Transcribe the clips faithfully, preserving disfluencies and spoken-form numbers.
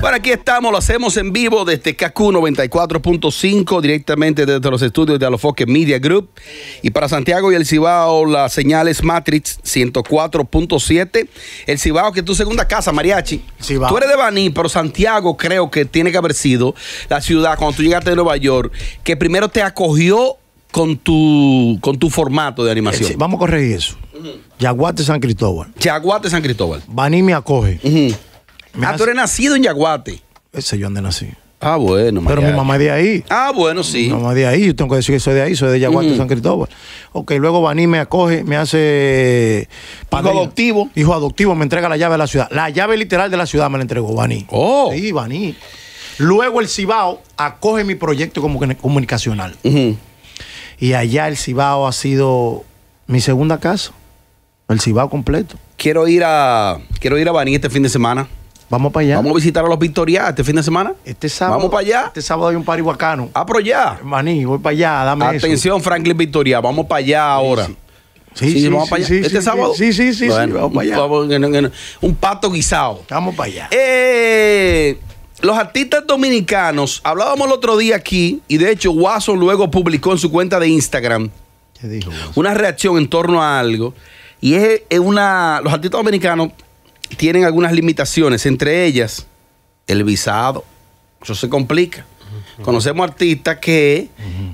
Bueno, aquí estamos, lo hacemos en vivo desde K Q noventa y cuatro punto cinco, directamente desde los estudios de Alofoque Media Group. Y para Santiago y el Cibao, la señal es Matrix ciento cuatro punto siete. El Cibao, que es tu segunda casa, Mariachi. Cibao. Tú eres de Baní, pero Santiago creo que tiene que haber sido la ciudad, cuando tú llegaste de Nueva York, que primero te acogió con tu, con tu formato de animación. Sí, vamos a corregir eso. Uh-huh. Yaguate, San Cristóbal. Yaguate, San Cristóbal. Baní me acoge. Uh-huh. Me ah, hace... tú eres nacido en Yaguate. Ese yo donde nací. Ah, bueno. Pero mi mamá es de ahí. Ah, bueno, sí. Mi mamá es de ahí. Yo tengo que decir que soy de ahí. Soy de Yaguate, uh-huh. San Cristóbal. Ok, luego Baní me acoge, me hace... Hijo adoptivo. Hijo adoptivo, me entrega la llave de la ciudad. La llave literal de la ciudad me la entregó Baní. Oh. Sí, Baní. Luego el Cibao acoge mi proyecto como comunicacional. Uh-huh. Y allá el Cibao ha sido mi segunda casa. El Cibao completo. Quiero ir a quiero ir a Baní este fin de semana. Vamos para allá. Vamos a visitar a los Victorias este fin de semana. Este sábado. Vamos para allá. Este sábado hay un party bacano. Ah, pero ya. Baní, voy para allá, dame Atención, eso. Franklin Victoria. Vamos para allá ahora. Sí, sí, sí, sí vamos sí, para allá. Sí, este sí, sábado. Sí, sí, sí, bueno, sí, vamos para allá. Vamos, en, en, en, un pato guisado. Vamos para allá. Eh, los artistas dominicanos, hablábamos el otro día aquí, y de hecho Watson luego publicó en su cuenta de Instagram ¿Qué dijo, una reacción en torno a algo. Y es, es una. Los artistas dominicanos tienen algunas limitaciones, entre ellas el visado. Eso se complica. Uh-huh. Conocemos artistas que uh-huh.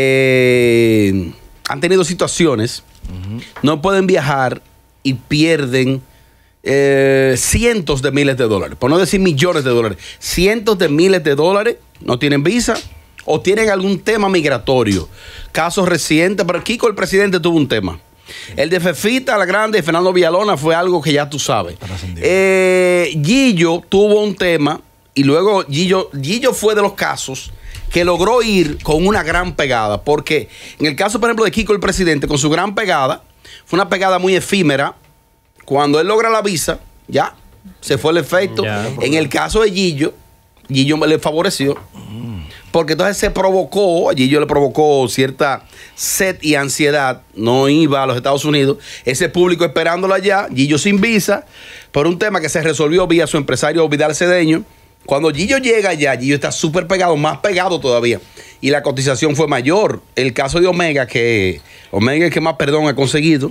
eh, han tenido situaciones, uh-huh. no pueden viajar y pierden eh, cientos de miles de dólares, por no decir millones de dólares, cientos de miles de dólares, no tienen visa o tienen algún tema migratorio. Casos recientes, pero Kiko, el presidente, tuvo un tema. El de Fefita, la grande, Fernando Villalona, fue algo que ya tú sabes. Eh, Gillo tuvo un tema y luego Gillo, Gillo fue de los casos que logró ir con una gran pegada. Porque en el caso, por ejemplo, de Kiko, el presidente, con su gran pegada, fue una pegada muy efímera. Cuando él logra la visa, ya, se fue el efecto. Ya, en el caso de Gillo, Gillo le favoreció. Porque entonces se provocó, allí yo le provocó cierta sed y ansiedad, no iba a los Estados Unidos, ese público esperándolo allá, Gillo sin visa, por un tema que se resolvió vía su empresario Vidal Cedeño. Cuando Gillo llega allá, Gillo está súper pegado, más pegado todavía, y la cotización fue mayor. El caso de Omega, que Omega es el que más perdón ha conseguido.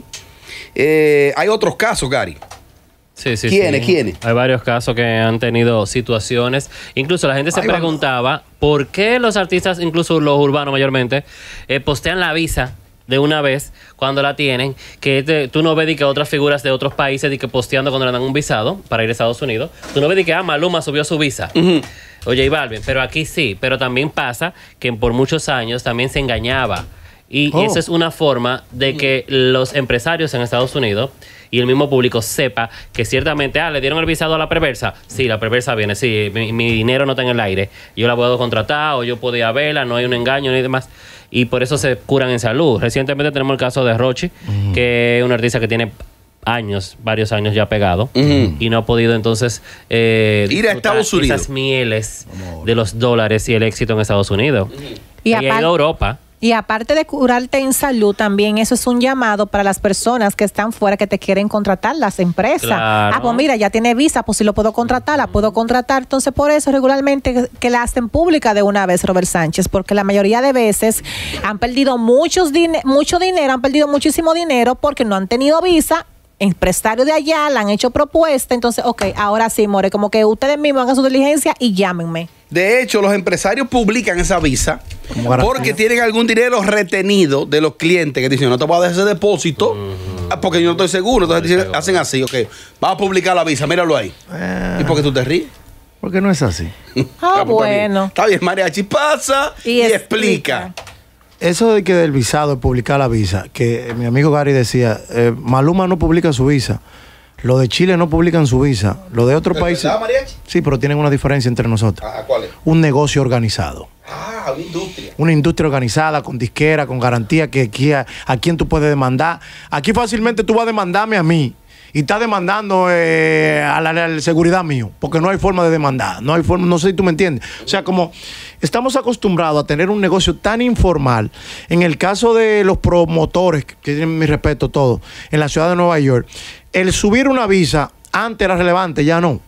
Eh, hay otros casos, Gary. Sí, sí, ¿Quiénes? sí. ¿Quiénes? Hay varios casos que han tenido situaciones. Incluso la gente se Ahí preguntaba vamos. por qué los artistas, incluso los urbanos mayormente, eh, postean la visa de una vez cuando la tienen, que te, tú no ves de que otras figuras de otros países de que posteando cuando le dan un visado para ir a Estados Unidos. Tú no ves de que ah, Maluma subió su visa. Uh-huh. Oye, Balvin, pero aquí sí. Pero también pasa que por muchos años también se engañaba. Y oh. esa es una forma de que los empresarios en Estados Unidos y el mismo público sepa que ciertamente, ah, le dieron el visado a la perversa. Sí, la perversa viene, sí, mi, mi dinero no está en el aire. Yo la puedo contratar o yo podía verla, no hay un engaño ni demás. Y por eso se curan en salud. Recientemente tenemos el caso de Rochi, uh-huh. que es un artista que tiene años, varios años ya pegado, uh-huh. y no ha podido entonces eh, ir a Estados Unidos. Esas mieles de los dólares y el éxito en Estados Unidos. Uh-huh. Y, y ha ido a Europa. Y aparte de curarte en salud, también eso es un llamado para las personas que están fuera que te quieren contratar, las empresas. Claro. Ah, pues mira, ya tiene visa, pues si lo puedo contratar, la puedo contratar. Entonces, por eso regularmente que, que la hacen pública de una vez, Robert Sánchez, porque la mayoría de veces han perdido muchos din- mucho dinero, han perdido muchísimo dinero porque no han tenido visa. Empresarios de allá le han hecho propuesta. Entonces, ok, ahora sí, more, como que ustedes mismos hagan su diligencia y llámenme. De hecho, los empresarios publican esa visa porque tienen algún dinero retenido de los clientes que dicen, no te voy a dar ese depósito uh-huh. porque yo no estoy seguro. Entonces dicen, hacen así, ok, vamos a publicar la visa, míralo ahí. Eh, ¿Y por qué tú te ríes? Porque no es así. Ah, bueno. Está bien, Mariachi, pasa y, y explica. explica. Eso de que del visado, de publicar la visa, que mi amigo Gary decía, eh, Maluma no publica su visa, lo de Chile no publican su visa, lo de otros países... ¿Verdad, Mariachi? Sí, pero tienen una diferencia entre nosotros. Ah, ¿cuál es? Un negocio organizado. Ah, una industria. Una industria organizada, con disquera, con garantía, que aquí a, a quién tú puedes demandar. Aquí fácilmente tú vas a demandarme a mí y estás demandando eh, a, la, a la seguridad mío, porque no hay forma de demandar, no hay forma, no sé si tú me entiendes. O sea, como estamos acostumbrados a tener un negocio tan informal, en el caso de los promotores, que tienen mi respeto todo, en la ciudad de Nueva York, el subir una visa antes era relevante, ya no.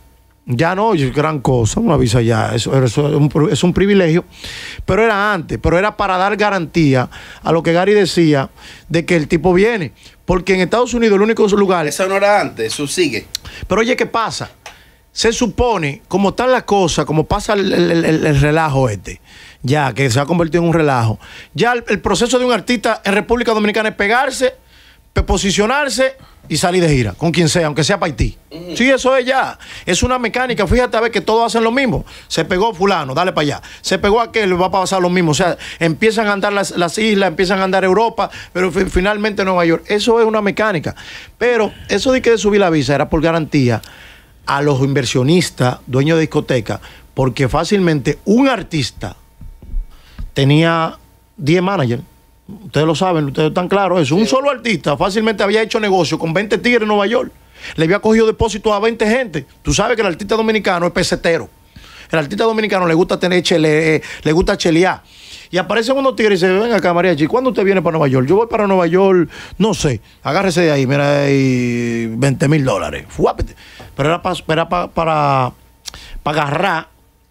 Ya no, es gran cosa, una visa ya, eso, eso es, un, es un privilegio, pero era antes, pero era para dar garantía a lo que Gary decía de que el tipo viene, porque en Estados Unidos el único lugar... Eso no era antes, eso sigue. Pero oye, ¿qué pasa? Se supone, como están las cosas, como pasa el, el, el, el relajo este, ya que se ha convertido en un relajo, ya el, el proceso de un artista en República Dominicana es pegarse, posicionarse y salir de gira, con quien sea, aunque sea para Haití. Mm. Sí, eso es ya. Es una mecánica. Fíjate a ver que todos hacen lo mismo. Se pegó fulano, dale para allá. Se pegó aquel, va a pasar lo mismo. O sea, empiezan a andar las, las islas, empiezan a andar Europa, pero finalmente Nueva York. Eso es una mecánica. Pero eso de que de subir la visa era por garantía a los inversionistas, dueños de discoteca, porque fácilmente un artista tenía diez managers. Ustedes lo saben, ustedes están claros eso. Sí. Un solo artista fácilmente había hecho negocio con veinte tigres en Nueva York. Le había cogido depósito a veinte gente. Tú sabes que el artista dominicano es pesetero. El artista dominicano le gusta tener chele, le gusta chelear. Y aparecen unos tigres y dicen, venga acá, Mariachi, ¿cuándo usted viene para Nueva York? Yo voy para Nueva York, no sé, agárrese de ahí, mira, hay veinte mil dólares. Pero era, pa, era pa, para, para agarrar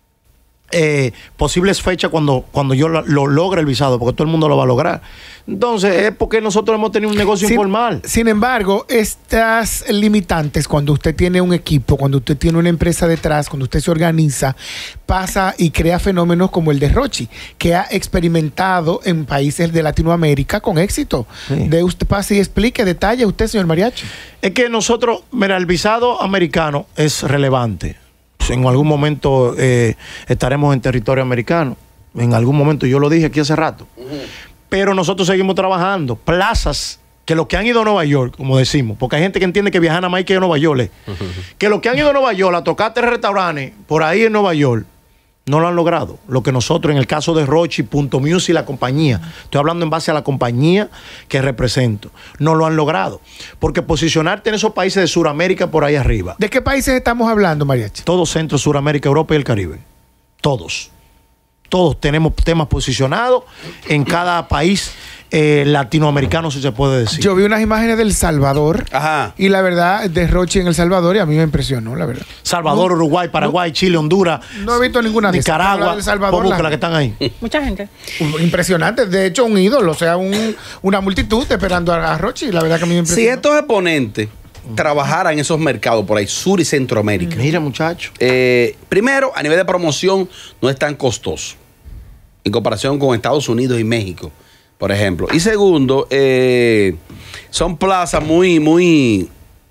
Eh, posibles fechas cuando, cuando yo lo, lo logre el visado, porque todo el mundo lo va a lograr. Entonces, es porque nosotros hemos tenido un negocio sin, informal. Sin embargo, estas limitantes, cuando usted tiene un equipo, cuando usted tiene una empresa detrás, cuando usted se organiza, pasa y crea fenómenos como el de Rochi, que ha experimentado en países de Latinoamérica con éxito. Sí. De usted pase y explique, detalle usted, señor Mariachi. Es que nosotros, mira, el visado americano es relevante. En algún momento eh, estaremos en territorio americano. En algún momento, yo lo dije aquí hace rato. Uh-huh. Pero nosotros seguimos trabajando. Plazas que los que han ido a Nueva York, como decimos, porque hay gente que entiende que viajan a más que a Nueva York. Eh, uh-huh. Que los que han ido a Nueva York a tocar tres restaurantes por ahí en Nueva York no lo han logrado. Lo que nosotros, en el caso de Rochi, Punto Music y la compañía, estoy hablando en base a la compañía que represento, no lo han logrado. Porque posicionarte en esos países de Sudamérica por ahí arriba. ¿De qué países estamos hablando, Mariachi? Todo Centro, Sudamérica, Europa y el Caribe. Todos. Todos tenemos temas posicionados en cada país eh, latinoamericano, si se puede decir. Yo vi unas imágenes del Salvador. Ajá. Y la verdad, de Rochi en El Salvador, y a mí me impresionó, la verdad. Salvador, no, Uruguay, Paraguay, no, Chile, Honduras. No he visto ninguna de Nicaragua, Salvador, la, la que están ahí. Mucha gente. Impresionante. De hecho, un ídolo, o sea, un, una multitud esperando a, a Rochi. La verdad que a mí me impresionó. Si estos exponentes trabajaran en esos mercados por ahí, Sur y Centroamérica. Mira, muchacho. Eh, primero, a nivel de promoción, no es tan costoso en comparación con Estados Unidos y México, por ejemplo. Y segundo, eh, son plazas muy, muy...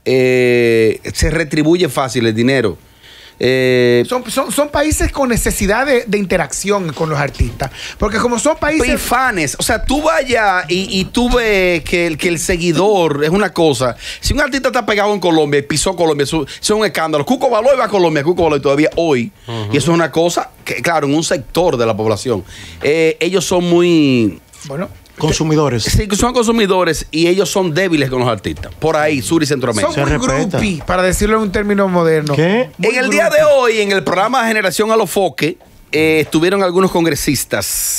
Eh, se retribuye fácil el dinero. Eh, son, son, son países con necesidad de, de interacción con los artistas. Porque como son países... fans. O sea, tú vayas y, y tú ves que el, que el seguidor es una cosa. Si un artista está pegado en Colombia y pisó Colombia, eso, eso es un escándalo. Cuco Baloy va a Colombia, Cuco Baloy todavía hoy. Uh-huh. Y eso es una cosa que, claro, en un sector de la población. Eh, ellos son muy... Bueno... consumidores. Sí, son consumidores y ellos son débiles con los artistas. Por ahí, Sur y Centroamérica. Son muy groupie, para decirlo en un término moderno. ¿Qué? Muy en el groupie. Día de hoy, en el programa Generación a los Foque, eh, estuvieron algunos congresistas.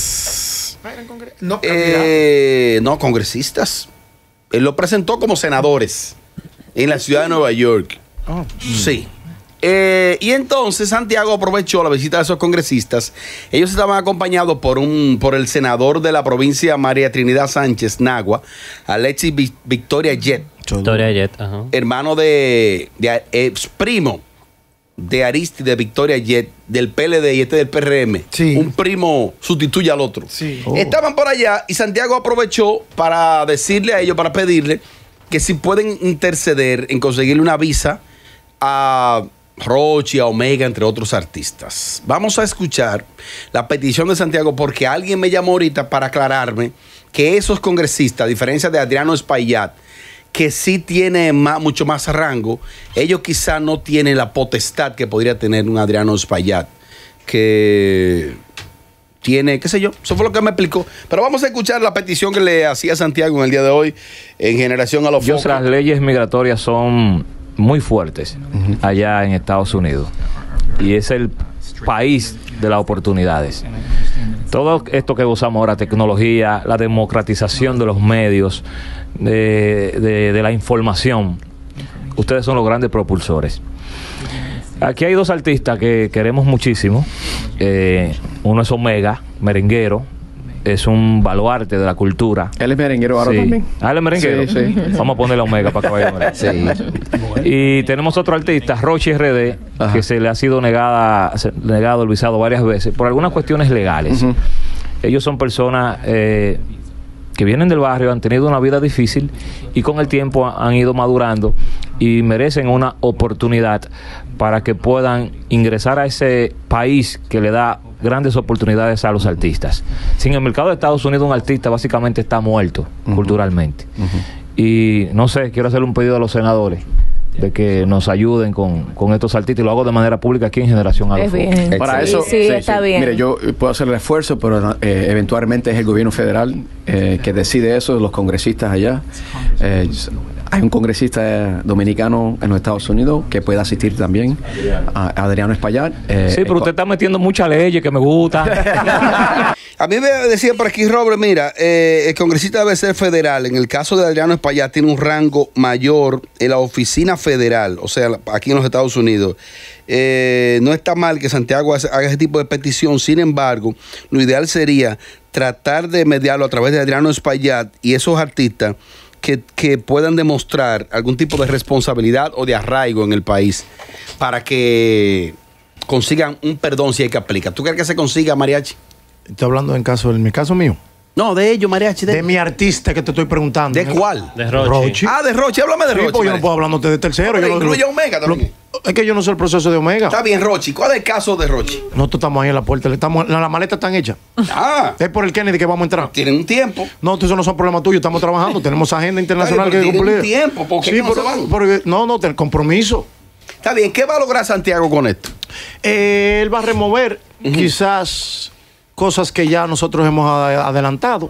Muy bien. Congre no, eh, no, congresistas. Él lo presentó como senadores en la ciudad de Nueva York. Oh. Sí. Eh, y entonces Santiago aprovechó la visita de esos congresistas. Ellos estaban acompañados por un por el senador de la provincia, María Trinidad Sánchez Nagua, Alexis Victoria Jet. Victoria Jet, ajá. Hermano de, de eh, primo de Aristide Victoria Jet, del P L D y este del P R M. Sí. Un primo sustituye al otro. Sí. Oh. Estaban por allá y Santiago aprovechó para decirle a ellos, para pedirle que si pueden interceder en conseguirle una visa a Rochi, a Omega, entre otros artistas. Vamos a escuchar la petición de Santiago porque alguien me llamó ahorita para aclararme que esos congresistas, a diferencia de Adriano Espaillat, que sí tiene más, mucho más rango, ellos quizá no tienen la potestad que podría tener un Adriano Espaillat, que tiene, qué sé yo, eso fue lo que me explicó. Pero vamos a escuchar la petición que le hacía Santiago en el día de hoy en Generación a los Focos. Las leyes migratorias son muy fuertes uh-huh. allá en Estados Unidos y es el país de las oportunidades. Todo esto que gozamos ahora, tecnología, la democratización de los medios, de, de, de la información, ustedes son los grandes propulsores. Aquí hay dos artistas que queremos muchísimo. Eh, uno es Omega, merenguero. Es un baluarte de la cultura. Él es merenguero ahora Sí. también. Ah, él es merenguero. Sí, sí. Vamos a ponerle Omega para que vaya. Sí. Y tenemos otro artista, Rochi R D, Ajá. que se le ha sido negada, se- negado el visado varias veces por algunas cuestiones legales. Ujú. Ellos son personas eh, que vienen del barrio, han tenido una vida difícil y con el tiempo ha- han ido madurando y merecen una oportunidad para que puedan ingresar a ese país que le da grandes oportunidades a los artistas. Si en el mercado de Estados Unidos un artista básicamente está muerto culturalmente. Y no sé, quiero hacerle un pedido a los senadores de que nos ayuden con, con estos artistas y lo hago de manera pública aquí en Generación A. Es bien. Para Excelente. eso, Sí, sí, está bien. Mire, yo puedo hacer el esfuerzo, pero eh, eventualmente es el gobierno federal eh, que decide eso, los congresistas allá. Eh, hay un congresista dominicano en los Estados Unidos que puede asistir también, a Adriano Espaillat. Eh, Sí, pero usted está metiendo muchas leyes que me gustan. A mí me decía por aquí, Robert, mira, eh, el congresista debe ser federal. En el caso de Adriano Espaillat tiene un rango mayor en la oficina federal, o sea, aquí en los Estados Unidos. Eh, no está mal que Santiago haga haga ese tipo de petición, sin embargo, lo ideal sería tratar de mediarlo a través de Adriano Espaillat y esos artistas que, que puedan demostrar algún tipo de responsabilidad o de arraigo en el país para que consigan un perdón si hay que aplicar. ¿Tú crees que se consiga, Mariachi? Estoy hablando en caso, en mi caso mío. No, de ellos, Mariachi. De mi artista que te estoy preguntando. ¿De cuál? De Rochi. Rochi. Ah, de Rochi. Háblame de Sí, Rochi. porque yo no Mariachi. puedo hablándote de tercero. Pero yo no- incluye a Omega también. Lo- es que yo no sé el proceso de Omega. Está bien, Rochi. ¿Cuál es el caso de Rochi? Nosotros estamos ahí en la puerta. le Estamos, la, la maleta están hechas. Ah, Es por el Kennedy que vamos a entrar. tienen un tiempo. No, eso no son problemas tuyos. Estamos trabajando. Tenemos agenda internacional Está bien, que pero cumplir. tienen un tiempo, ¿por qué Sí, no se pero- van? pero- no, no, el compromiso. Está bien. ¿Qué va a lograr Santiago con esto? Eh, él va a remover quizás cosas que ya nosotros hemos a- adelantado.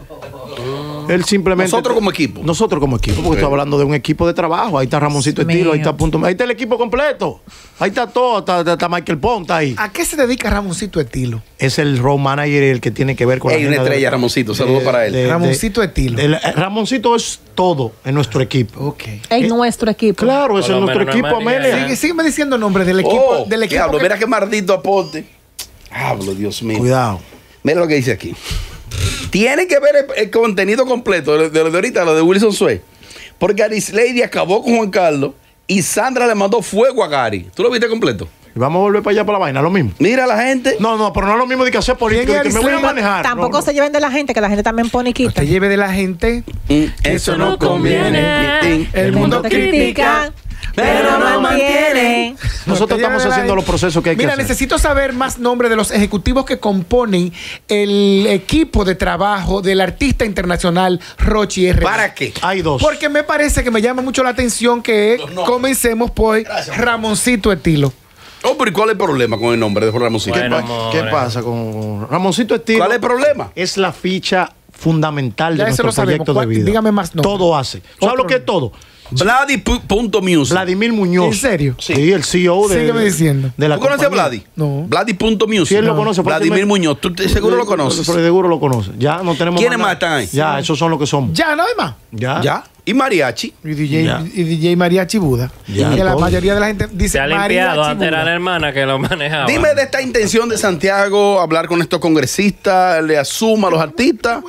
Él simplemente. Nosotros como equipo. Nosotros como equipo, porque estoy hablando de un equipo de trabajo. Ahí está Ramoncito Dios Estilo, ahí mío. está Punto. Ahí está el equipo completo. Ahí está todo, está, está- está Michael Ponta ahí. ¿A qué se dedica Ramoncito Estilo? Es el road manager el que tiene que ver con Ey, la una agenda de- estrella, Ramoncito. Saludos de- para él. de- de- Ramoncito Estilo. el- eh, Ramoncito es todo en nuestro equipo. Ok. Es nuestro equipo. Claro, es Por en lo nuestro menos no equipo, es María, Amelia. ya. Sigue, sígueme diciendo nombres del equipo. Oh, del equipo diablo, que- mira qué maldito aporte. Hablo, Dios mío. Cuidado. Mira lo que dice aquí. Tienen que ver el, el contenido completo de, de lo de ahorita, lo de Wilson Sue. Porque Arislady acabó con Juan Carlos y Sandra le mandó fuego a Gary. ¿Tú lo viste completo? Y vamos a volver para allá para la vaina, lo mismo. Mira la gente. No, no, pero no es lo mismo de que hacer política, ¿Quién de que es me voy a Arisleida? manejar. Tampoco No, no. se lleven de la gente, que la gente también pone y quita. Te lleve de la gente. Mm, Eso no conviene. El mundo te critica, pero no mantiene. Nosotros Te lleve estamos de la haciendo gente. los procesos que hay que Mira, hacer. necesito saber más nombres de los ejecutivos que componen el equipo de trabajo del artista internacional Rochi R. ¿Para qué? Hay dos. Porque me parece que me llama mucho la atención que Los nombres. comencemos por Gracias. Ramoncito Estilo. Oh, pero ¿y cuál es el problema con el nombre de Ramoncito? Bueno, ¿Qué, pa- qué more. pasa con Ramoncito Estilo? ¿Cuál es el problema? Es la ficha fundamental Ya de eso nuestro lo sabemos. proyecto de ¿Cuál- vida. dígame más nombres. Todo hace. ¿Sabes Otro lo que es nombre. todo? Vladi.music. Vladimir Muñoz. ¿En serio? Sí, el C E O de, Sígueme diciendo. de la ¿Tú conoces a compañía. Vladi? No. Vladi.music. Sí, él lo No. conoce. Vladimir fácilmente. Muñoz. ¿Tú te- seguro lo conoces? Pero seguro lo conoce. Ya no tenemos ¿Quiénes nada. más están ahí? Ya, esos son los que somos. Ya, no hay más. Ya. ¿Ya? ¿Y Mariachi? Y D J, Ya. y D J Mariachi Buda. Ya, que la todo. mayoría de la gente dice Se ha limpiado. Mariachi Antes era la Buda. hermana que lo manejaba. Dime de esta intención de Santiago, hablar con estos congresistas, le asuma a los artistas.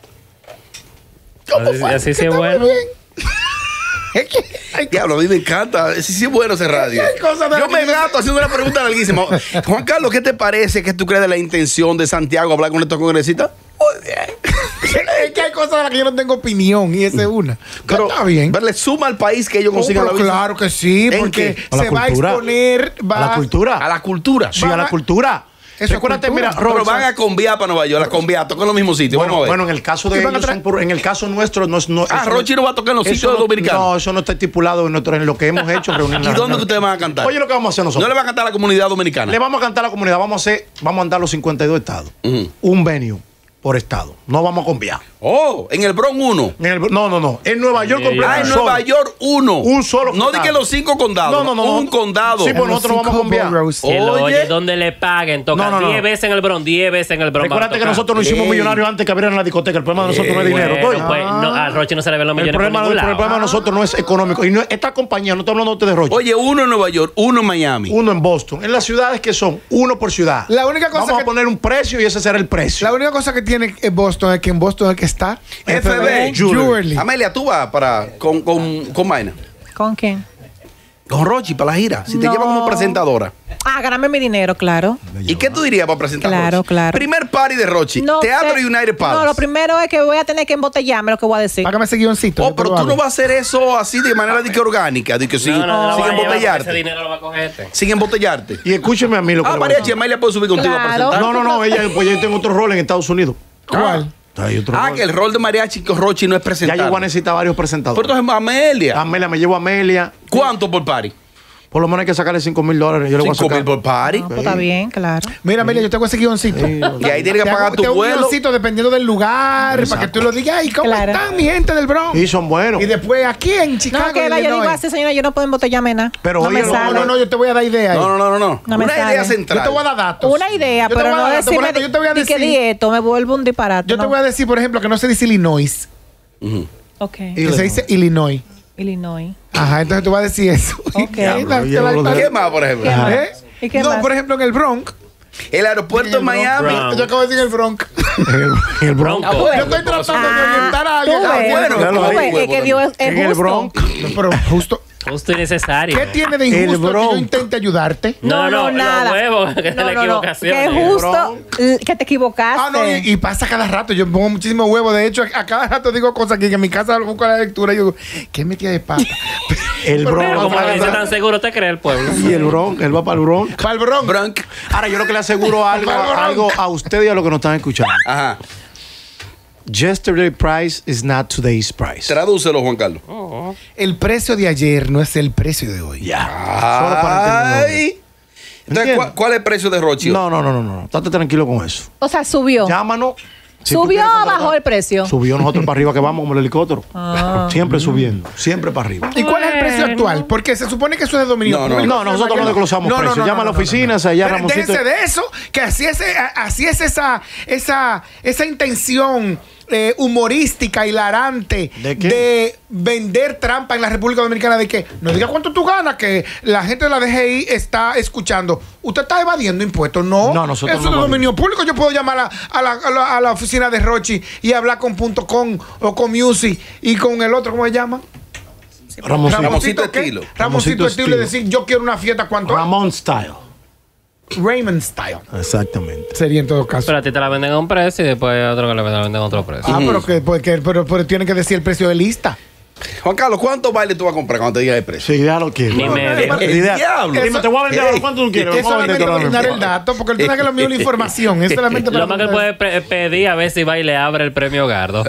¿Cómo Así, fue? así sí Está es muy bueno. bien. Es que hay Diablo, a mí me encanta. Sí, sí es bueno ese radio. Hay cosas de Yo la me que- gato haciendo una pregunta larguísima. Juan Carlos, ¿qué te parece? ¿Qué tú crees de la intención de Santiago hablar con estos congresistas? Muy bien. Es que hay cosas de las que yo no tengo opinión y esa es una. Pero está bien. Pero le suma al país que ellos Oh, consigan pero la visa. claro que sí, ¿En porque qué? A la se va a cultura. exponer. Va A la cultura. A la cultura. Sí, a la Va- cultura. Eso es Recuérdate, cultura. mira, Pero Robert, van a conviar para Nueva York, a conviar, tocan en los mismos sitios. Bueno, Vamos a ver. bueno, en el caso de ¿Qué van a ellos, traer? son por- en el caso nuestro, no es. No, Ah, eso Rochi no va a tocar en los eso sitios no- dominicanos. No, eso no está estipulado en, nuestro, en lo que hemos hecho. reuniones ¿Y dónde que ustedes van a cantar? Oye, lo que vamos a hacer nosotros. No le van a cantar a la comunidad dominicana. Le vamos a cantar a la comunidad. Vamos a hacer, vamos a andar los cincuenta y dos estados. Ujú. Un venue por estado. No vamos a conviar. Oh, en el Bronx uno. En el- no, no, no. En Nueva York Sí. completo. Ah, en un Nueva solo. York uno. Un solo No di condado. que los cinco condados. No, no, no, Un no. condado. Sí, pues En los nosotros vamos a cinco cambiar. boroughs. El- Oye. Oye, donde le paguen, toca No, no, no. diez veces en el Bronx, diez veces en el Bronx. Recuerda van a que tocar. nosotros nos hicimos Ey. millonarios antes que abrieran la discoteca. El problema de nosotros no es dinero. Bueno, ¿oye? pues, no, a Roche no se le ven los el millones problema, por ningún el lado. problema de nosotros no es económico. Y no, esta compañía, no estoy hablando de usted de Roche. Oye, uno en Nueva York, uno en Miami. Uno en Boston. En las ciudades que son, uno por ciudad. La única cosa Vamos que- a poner un precio y ese será el precio. La única cosa que tiene en Boston es que en Boston es que está F B Jewelry. Amelia, tú vas para con, con, con vaina. ¿Con quién? Con Rochi para la gira. Si te No. lleva como presentadora. Ah, ganarme mi dinero, claro. ¿Y qué tú dirías para presentar Claro, Rochi? claro. Primer party de Rochi. No Teatro sé. United Palace. No, lo primero es que voy a tener que embotellarme lo que voy a decir. Págame ese guioncito. Oh, yo pero te lo tú no hago. vas a hacer eso así de manera de que orgánica, de que sin, No, no, no, sin va a llevar, porque ese embotellarte. dinero lo va a coger este. Sin embotellarte. Y escúcheme a mí lo que Ah, le voy a María decir. Amelia puede subir contigo a Claro. presentar. No, no, no. Ella, pues yo tengo otro rol en Estados Unidos. ¿Cuál? Hay otro Ah, rol. que el rol de mariachi con Rochi no es Ya presentar. yo voy a necesitar varios Pero presentadores. entonces, Amelia. Amelia, me llevo a Amelia. ¿Cuánto por party? Por lo menos hay que sacarle cinco mil dólares. Yo le voy a Cinco sacar. mil por party. No, pues está bien, claro. Mira, Amelia, yo tengo ese guioncito. Sí, Y ahí tienes que Te pagar hago- tu te hago un vuelo. guioncito dependiendo del lugar, para que tú lo digas. ¿Y cómo Claro. están mi gente del Bronx? Y son buenos. Y después aquí en Chicago. No, que va, yo digo Illinois. así, señora, yo no puedo embotellarme nada. Pero no oye, me no, No, sale. no, no, yo te voy a dar idea. ahí. No, no, no, no. no. No me Una sale. idea Yo central. te voy a dar datos. Una idea, Yo te pero voy a no dar datos. Por decirme ejemplo, yo te voy a di que decir. di esto, me vuelvo un disparate. Yo te no. voy a decir, por ejemplo, que no se dice Illinois, Ok. que se dice Illinois. Illinois. Ajá, entonces tú vas a decir eso. Ok. Diablo, Diablo, yo lo ¿Qué más, por ejemplo? ¿Qué más? ¿Eh? ¿Y qué no, más? por ejemplo, en el Bronx. El aeropuerto de Miami. Bronx. Yo acabo de decir el Bronx. En el Bronx. Bronco. Yo estoy tratando de orientar a Ah, tú alguien. Ah, ves, bueno, tú ya lo ves, hay, es que Dios es En el justo. Bronx. no, pero justo. Justo y necesario. ¿Qué tiene de El injusto que yo Bronx. intente ayudarte? No, no, nada. los huevos, que es no, la no, no, equivocación. que es El justo l- que te equivocaste. Ah, no, y, y pasa cada rato. Yo pongo muchísimo huevo. De hecho, a, a cada rato digo cosas que en mi casa busco la lectura y yo digo, ¿qué metida de pata? El Pero Bronx. como lo dice tan seguro, te cree el pueblo. Y el Bronx. Él va para el Bronx. Para el Bronx. Bronx. Ahora, yo lo que le aseguro algo, Para el Bronx. algo a usted y a los que nos están escuchando. Ajá. Yesterday's price is not today's price. Tradúcelo, Juan Carlos. El precio de ayer no es el precio de hoy. Ya. Solo para entenderlo. Ay. Entonces, ¿Entiendes? ¿cuál, cuál es el precio de Rochi? No, no, no, no, no. Estate tranquilo con eso. O sea, subió. Llámanos. Si tú ¿Subió quieres o contratar. bajó el precio? Subió nosotros para arriba que vamos como el helicóptero. Ah. Siempre subiendo. Siempre para arriba. ¿Y cuál es el precio actual? Porque se supone que eso es de dominio No, no, público. no, nosotros no desglosamos precios. Llama a la oficina, se allá, Pero Ramoncito. déjense de eso, que así es, eh, así es esa, esa, esa intención eh, humorística, hilarante ¿De qué? de vender trampa en la República Dominicana, de que no diga cuánto tú ganas, que la gente de la D G I está escuchando. Usted está evadiendo impuestos, no. No, nosotros eso no es de evadimos. dominio público. Yo puedo llamar a, a la, a la- a la oficina de Rochi y hablar con punto .com o con Music y con el otro, ¿cómo se llama? Ramoncito. Ramoncito ¿qué? Estilo. Ramoncito Ramoncito Estilo y Estilo. decir, yo quiero una fiesta, ¿cuánto? Ramón Style. Raymond Style. Exactamente. Sería en todo caso. Pero a ti te la venden a un precio y después hay otro que le venden a otro precio. Ah, pero que porque, pero, pero tiene que decir el precio de lista. Juan Carlos, ¿cuántos bailes tú vas a comprar cuando te diga el precio? Sí, ya lo quiero. Ni medio. El Idea. diablo. Dime, te voy a vender Ey, ahora. ¿Cuánto tú quieres? Es Vamos a solamente vender para todo. el dato, porque él tiene que lo mío la información. Es solamente para Lo más que puede pre- pedir a ver si va y le abre el premio Gardo.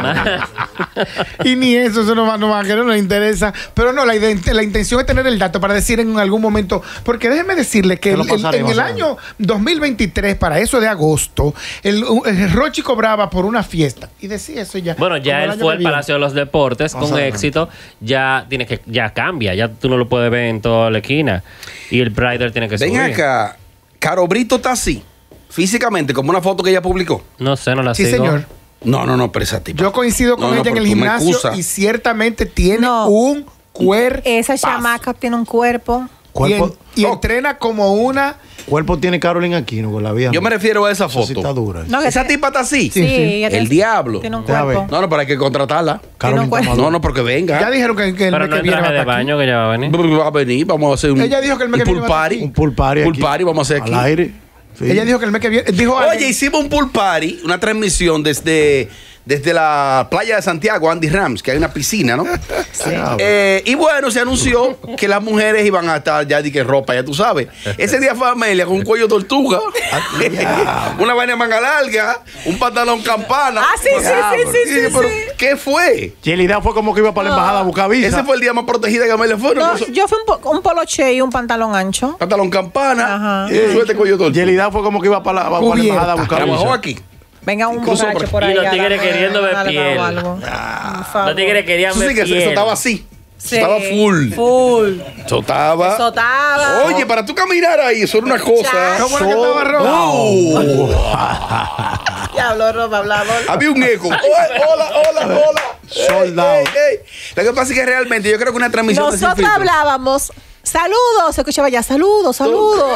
Y ni eso, eso no va, no va a querer, no le interesa. Pero no, la, ide- la intención es tener el dato para decir en algún momento. Porque déjeme decirle que Te lo el- el- pasaré, en el vas a ver. año dos mil veintitrés, para eso de agosto, el, el Rochi cobraba por una fiesta. Y decía eso ya. Bueno, ya como él año fue que al viene. Palacio de los Deportes Vamos con a ver. éxito. Ya tiene que, ya cambia, ya tú no lo puedes ver en toda la esquina. Y el Brider tiene que Ven subir. acá. Caro Brito está así, físicamente, como una foto que ella publicó. No sé, no la Sí, sigo. señor. No, no, no, pero esa tipa. Yo coincido con No, no, ella en pero el tú me gimnasio excusas. y ciertamente tiene No. un cuerpo. Esa chamaca tiene un cuerpo. Cuerpo, y, en- y Oh. entrena como una. cuerpo tiene Carolina Aquino con la vida. Yo me refiero a esa Eso sí foto. está dura. No, que Esa tiene- tipa está así. Sí, ella El tiene- diablo. Tiene un Deja ver. cuerpo. No, no, pero hay que contratarla. Carolina Tiene un está madura. No, no, porque venga. Ya dijeron que, que el Pero mes no que en viene va traje a de estar aquí. baño que ya va a venir. Va a venir, vamos a hacer un. Ella dijo que el mes un que viene pool va a estar party. aquí. Un pool party Pool aquí. party vamos a hacer aquí. Al aire. Sí. Ella dijo que el mes que viene. Dijo Oye, alguien- hicimos un pool party, una transmisión desde, desde la playa de Santiago, Andy Rams, que hay una piscina, ¿no? Ah, Eh, y bueno, se anunció que las mujeres iban a estar ya de que ropa, ya tú sabes. Ese día fue Amelia con un cuello tortuga, una vaina de manga larga, un pantalón campana. Ah, sí, sí, sí, sí, Y dije, sí, pero, sí. ¿qué fue? Yelida fue como que iba para la embajada a buscar visa. Ese fue el día más protegido que Amelia fue. ¿no? No, yo fui un, po- un poloche y un pantalón ancho. Pantalón campana, Ajá. y suerte cuello tortuga. Yelida fue como que iba para la, para la Cubierta. embajada a A buscar lo mejor visa. aquí. Venga un Incluso borracho por- por y ahí. los a tigres darme queriendo ver algo piel. o algo. Por favor. Los tigres querían Eso sí ver que eso piel. estaba así. Sí. Eso estaba full. Full. Eso estaba. Eso estaba. Oye, para tú caminar ahí, eso era una cosa. ¿Cómo era que estaba rojo? Oh. Diablo, ropa, hablador. Había un eco. Oye, hola, hola, hola. Sold Ey, out. ey, ey. Lo que pasa es que realmente yo creo que una transmisión de Sin Nosotros Filtro- hablábamos. Saludos, se escuchaba ya, saludos, saludos.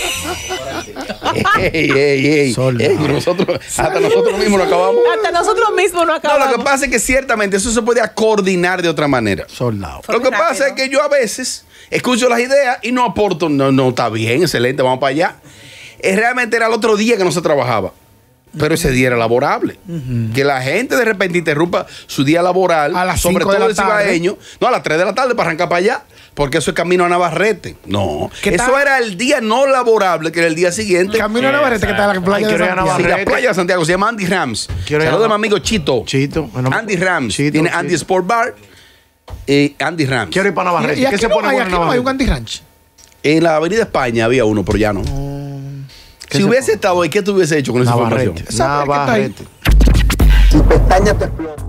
Ey, ey, ey. Sold Ey, out. pero nosotros, hasta nosotros mismos lo acabamos. Hasta nosotros mismos no No, acabamos. lo que pasa es que ciertamente eso se podía coordinar de otra manera. Soldado. Fue Lo que muy pasa rápido. es que yo a veces escucho las ideas y no aporto. No, no, está bien, excelente, vamos para allá. Eh, realmente era el otro día que no se trabajaba. Pero ese día era laborable. Que la gente de repente interrumpa su día laboral, A las sobre cinco de todo la el cibaeño, no, a las tres de la tarde para arrancar para allá, porque eso es camino a Navarrete. No, ¿Qué eso tal? era el día no laborable, que era el día siguiente. Camino a Navarrete, que está en la playa Ay, de quiero ir a Santiago. Sí, la Navarrete. playa de Santiago se llama Andy Rams. Quiero ir a Saludos a mi Nav- amigo Chito. Chito. Bueno, Andy Rams. Chito, Tiene Chito. Andy Sport Bar. Eh, Andy Rams. Quiero ir para Navarrete. Y aquí ¿Qué se no pone hay, bueno en aquí no hay un Navarrete? Andy Ranch. En la Avenida España había uno, pero ya no. ¿Qué Si se hubiese pone? estado ahí, ¿qué tú hubiese hecho con esa Navarrete. información? ¿Sabe qué está ahí? Navarrete. Tu pestaña te explota.